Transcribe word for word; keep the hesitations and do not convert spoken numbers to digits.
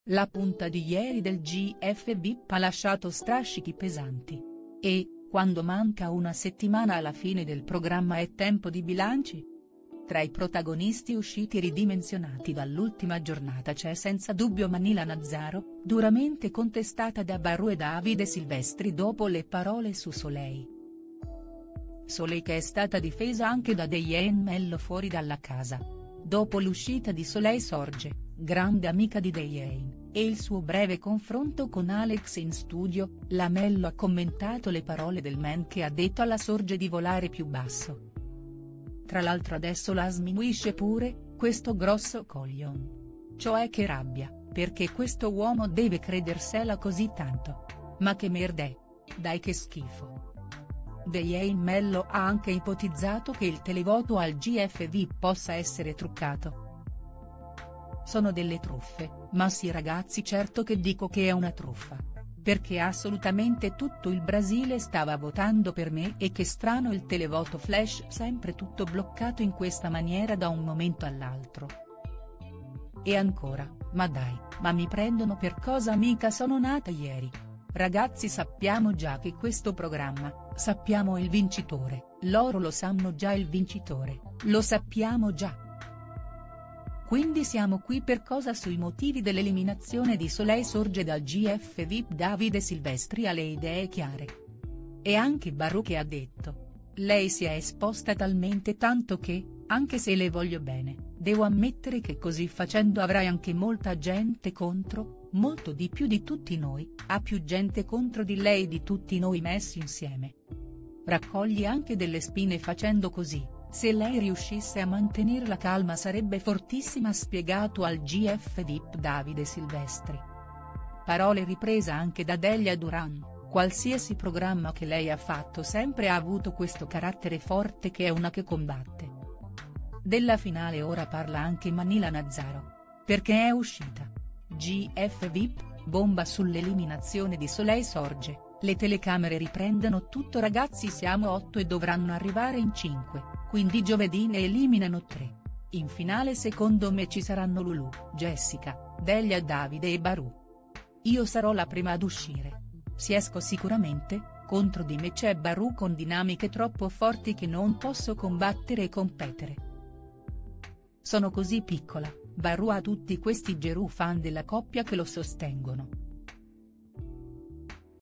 La punta di ieri del G F V I P ha lasciato strascichi pesanti. E, quando manca una settimana alla fine del programma è tempo di bilanci? Tra i protagonisti usciti ridimensionati dall'ultima giornata c'è senza dubbio Manila Nazzaro, duramente contestata da Barù e Davide Silvestri dopo le parole su Soleil. Soleil che è stata difesa anche da Diane Mello fuori dalla casa. Dopo l'uscita di Soleil Sorge, grande amica di Diane, e il suo breve confronto con Alex in studio, la Mello ha commentato le parole del man che ha detto alla Sorge di volare più basso. Tra l'altro adesso la sminuisce pure, questo grosso coglion. Cioè che rabbia, perché questo uomo deve credersela così tanto. Ma che merdè. Dai che schifo. Diane Mello ha anche ipotizzato che il televoto al G F V I P possa essere truccato. Sono delle truffe, ma sì ragazzi certo che dico che è una truffa. Perché assolutamente tutto il Brasile stava votando per me e che strano il televoto flash sempre tutto bloccato in questa maniera da un momento all'altro. E ancora, ma dai, ma mi prendono per cosa mica sono nata ieri. Ragazzi sappiamo già che questo programma, sappiamo il vincitore, loro lo sanno già il vincitore, lo sappiamo già. Quindi siamo qui per cosa sui motivi dell'eliminazione di Soleil Sorge dal G F V I P Davide Silvestri ha le idee chiare. E anche Barù che ha detto. Lei si è esposta talmente tanto che, anche se le voglio bene, devo ammettere che così facendo avrai anche molta gente contro, molto di più di tutti noi, ha più gente contro di lei di tutti noi messi insieme. Raccogli anche delle spine facendo così. Se lei riuscisse a mantenere la calma sarebbe fortissima, ha spiegato al G F V I P Davide Silvestri. Parole riprese anche da Delia Duran, qualsiasi programma che lei ha fatto sempre ha avuto questo carattere forte che è una che combatte. Della finale ora parla anche Manila Nazzaro. Perché è uscita. G F V I P, bomba sull'eliminazione di Soleil Sorge, le telecamere riprendono tutto ragazzi siamo otto e dovranno arrivare in cinque. Quindi giovedì ne eliminano tre. In finale secondo me ci saranno Lulu, Jessica, Delia Davide e Barù. Io sarò la prima ad uscire. Si esco sicuramente, contro di me c'è Barù con dinamiche troppo forti che non posso combattere e competere. Sono così piccola, Barù ha tutti questi Gerù fan della coppia che lo sostengono.